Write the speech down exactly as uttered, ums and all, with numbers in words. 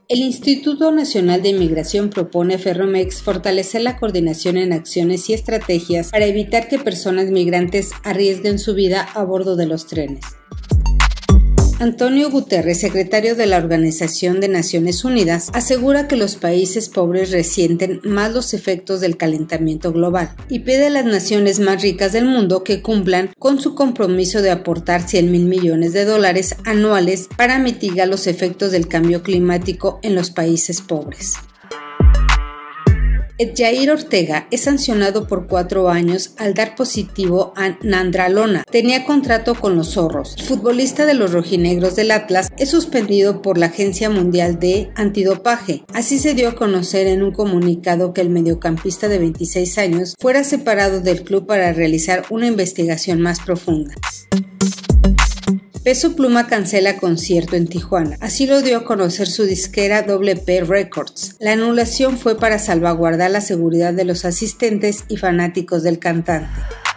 El Instituto Nacional de Migración propone a Ferromex fortalecer la coordinación en acciones y estrategias para evitar que personas migrantes arriesguen su vida a bordo de los trenes. Antonio Guterres, secretario de la Organización de Naciones Unidas, asegura que los países pobres resienten más los efectos del calentamiento global y pide a las naciones más ricas del mundo que cumplan con su compromiso de aportar cien mil millones de dólares anuales para mitigar los efectos del cambio climático en los países pobres. Jair Ortega es sancionado por cuatro años al dar positivo a nandrolona. Tenía contrato con los zorros. El futbolista de los rojinegros del Atlas es suspendido por la Agencia Mundial de Antidopaje. Así se dio a conocer en un comunicado que el mediocampista de veintiséis años fuera separado del club para realizar una investigación más profunda. Peso Pluma cancela concierto en Tijuana. Así lo dio a conocer su disquera Doble P Records. La anulación fue para salvaguardar la seguridad de los asistentes y fanáticos del cantante.